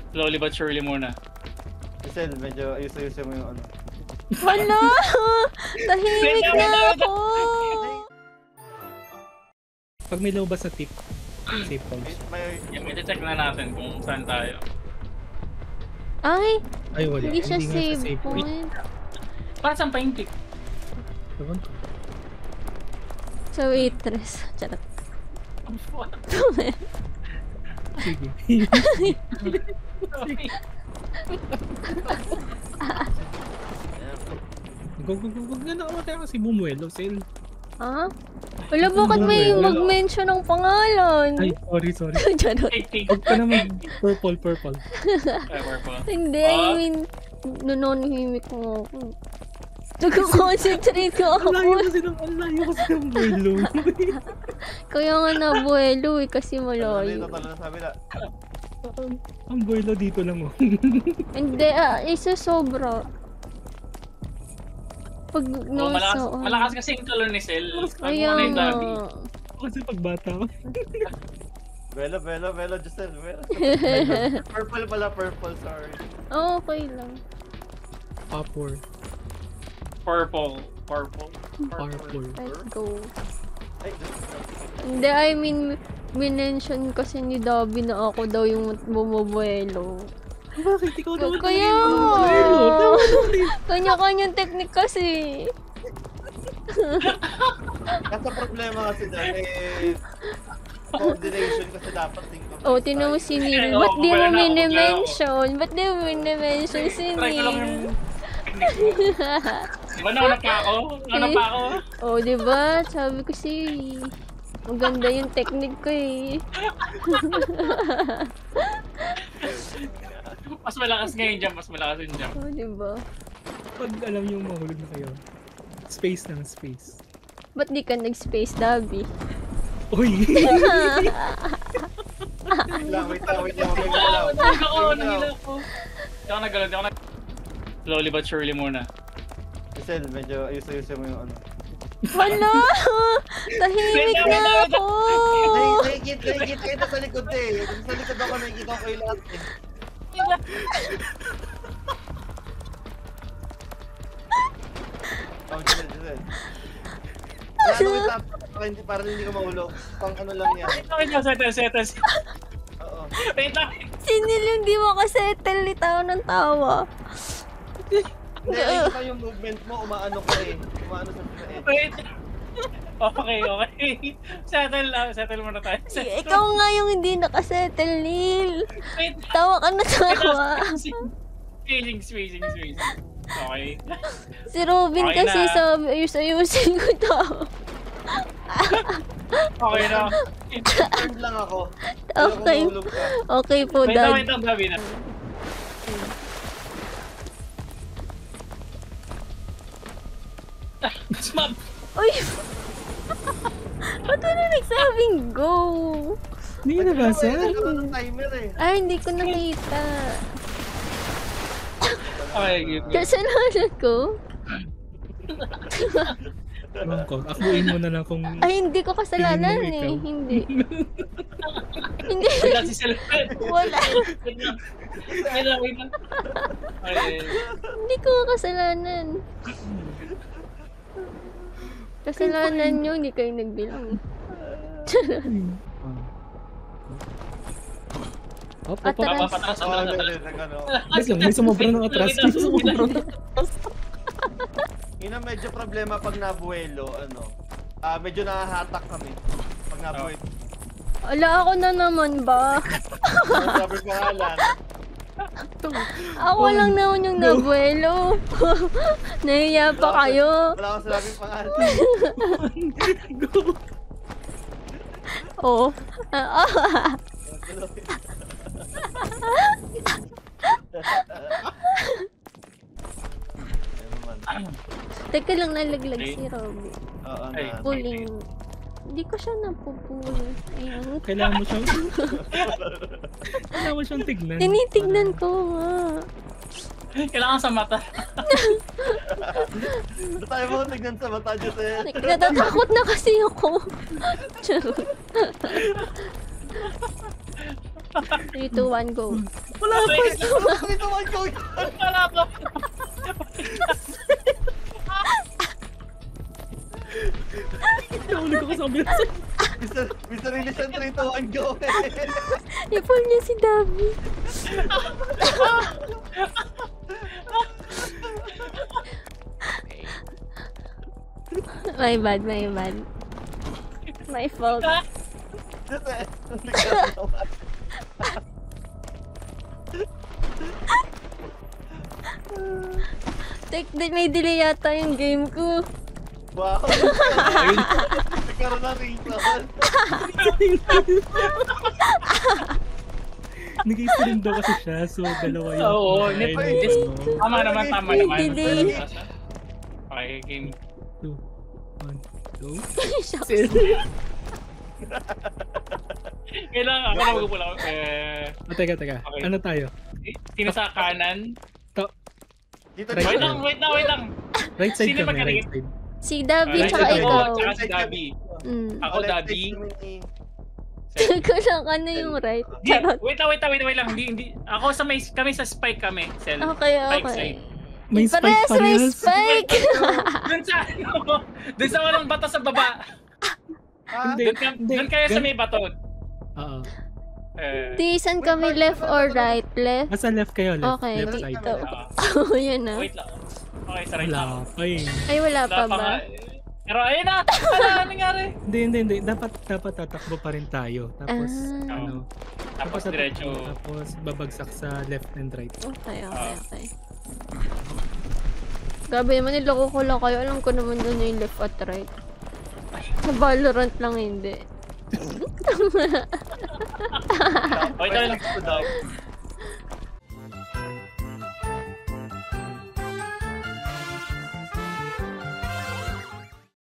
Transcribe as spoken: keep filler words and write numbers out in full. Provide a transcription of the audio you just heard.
Slowly but surely muna. Giselle, medyo ayos-ayusin mo yung ano. Wala! Tahimik na ako! Pag may lumabas sa tip, safe calls. May... Yung i-check na natin kung saan tayo. Ay! Ay, wala. Hindi siya nga save sa safe point. Para saan pa yung tip? Ewan ko. Sa waitress. Charot. Sige. Go, go, go, go. Ganda ka mataya kasi bumuelo, Sel. Ha? Wala, bakit may mag-mention ng pangalan? Ay, sorry, sorry. Charot. Huwag ka na mag-purple, purple. Ay, purple. Hindi, I mean, nanonihimik mo ako. Nagko-concentrate ko ako. Ang layo kasi ng, ang layo kasi ng buelo. Kaya nga nabuelo eh, kasi malayo. Dito talo na sabi na. Ang buelo dito lang oh. Hindi, ah, isa sobra. Pag Oh, nasa... malakas, malakas kasi yung color ni Sel. Kaya Ano yung nga. lobby? Kasi pagbata ko. Belo, belo, belo, Giselle, belo. Purple pala, purple, sorry. Oh, okay lang. Popor. Purple. Purple. Purple. Let's go. Ay, Hindi, I mean, minention kasi ni Dobby na ako daw yung bumubuelo. Bakit ikaw naman Kaya! Kanya-kanyang technique kasi. Kasi problema kasi dyan eh, coordination kasi dapat din ko. Oh, tinan mo si Neil. Ba't di mo minimension? Ba't di mo minimension si Try ko lang Neil? yung... Diba nauna pa ako? Nauna pa ako? Oh, diba? Sabi ko si... Maganda yung technique ko eh. Mas malakas ngayon dyan, mas malakas yun dyan. Oh, diba? Pag alam yung mahulog na kayo, space lang, space. Ba't di ka nag-space, Dobby? Uy! Lang, wait lang, wait lang, wait lang. Nahila ako, nahila ako. Hindi ako nagalaw, hindi ako nag... Slowly but surely muna. Giselle, medyo ayos-ayusin mo yung ano. Wala! Tahimik na ako! Nakikita, nakikita kita sa likod eh. Sa likod ako, nakikita ko kayo lahat eh. Oh, Giselle, Giselle. Ano ko tap, para hindi ka mahulog. Pang ano lang yan. Wait lang, settles, settles. Oo. Wait lang. Si Neil yung di makasettle ni tao ng tawa. Hindi, nakikita yung movement mo, umaano ko eh. Umaano sa pinait. Wait. Okay, okay. Settle lang, settle muna tayo. Settle. Ikaw nga yung hindi nakasettle, Neil. Wait. Tawa ka na tawa. Spacing, spacing, spacing. Okay. Si Robin Okay kasi na. sabi, ayus-ayusin ko tao. Okay na. Turn lang ako. Okay. Okay po, Wait lang, Dad. wait lang, gabi na. Ma'am! Uy! Ba't ka na nagsabing go? Hindi ka nabasa? Nagkaroon ng timer eh. Ay, hindi ko nakita. Okay, good, good. Kasalanan ko? Ewan ko, akuin mo na lang kung... Ay, hindi ko kasalanan Tingin mo eh. ikaw. Hindi. Hindi. Wait lang si Selfie. Wala. Wait lang. Wait lang, wait lang. Okay. Hindi ko kasalanan. Kasalanan nyo, hindi kayo nagbilang. Hop, hop, hop. Atras. Patras, Oo, atras, atras. nag-ano. Wait lang, may sumobra ng atras. May sumobra ng atras. Yun ang medyo problema pag nabuelo, ano. Ah, medyo nakahatak kami. Pag nabuelo. Ala, ako na naman ba? Sabi pangalan. Ako lang naman yung nabuelo. Nahiya pa kayo. Wala akong sabi pangalan. Oo. Ah, ah. Teka lang, nalaglag si Robby. Oo Ay. na. Puling. Hindi ko siya napupuli. Ayun. Kailangan mo siyang... Kailangan mo siyang tignan. Tinitignan ko nga. Kailangan sa mata. Ba't tayo mo tignan sa mata, Giselle? Natatakot na kasi ako. Charot. three, two, one, go. Wala pa! Ito man ko. Wala pa. Nahulog ako sa kabila. Mister Mister Innocent, three, two, one, go. I-pull niya si Dabi. My bad, my bad. My fault. Tek, di- may delay yata yung game ko. Wow. Nagkaroon na reason. Nag-stream daw kasi siya, so dalawa yung Oo, kumakain. hindi- just- Oo. Tama naman, tama naman. Delay. Okay, game. Two, one, go. Kailangan ako na magpula. Eh, Oh, teka, teka. Okay. Ano tayo? sino sa kanan? To, Dito Right Wait dito. lang, wait lang, wait lang. right side Sino kami, magaling? right side. Si Dabi, Right tsaka side ikaw. ako, tsaka si Dabi. Mm. Ako, Oh, left Dabi. side kami ni- Teka lang, ano yung right? Di, Charot. wait lang, wait lang, wait lang, wait lang. Hindi, hindi. Ako sa may, kami sa spike kami. Cell. Okay, Spike okay. side. May spike Pares, pa may rin. spike! Doon sa, ano, doon sa walang bato sa baba. Ah, Hindi. Doon, ka, doon kayo sa may bato. Oo. Eh, Di, saan kami left or right? Left? Nasa left kayo, left, Okay, left side. dito. ah, Oh, yan na. wait lang. Okay, sa right Wala ako. pa eh. Ay, wala pa Wala pa ba? nga. Pero ayun na! Ano na nangyari? Hindi, hindi, hindi. Dapat, dapat tatakbo pa rin tayo. Tapos, Ah. ano, Tapos dapat diretso. tatakbo, Tapos, babagsak sa left and right. Okay, okay, Ah. okay. Grabe naman, niloko ko lang kayo. Alam ko naman doon yung left at right. Sa Valorant lang hindi. Wait lang. Next to dog.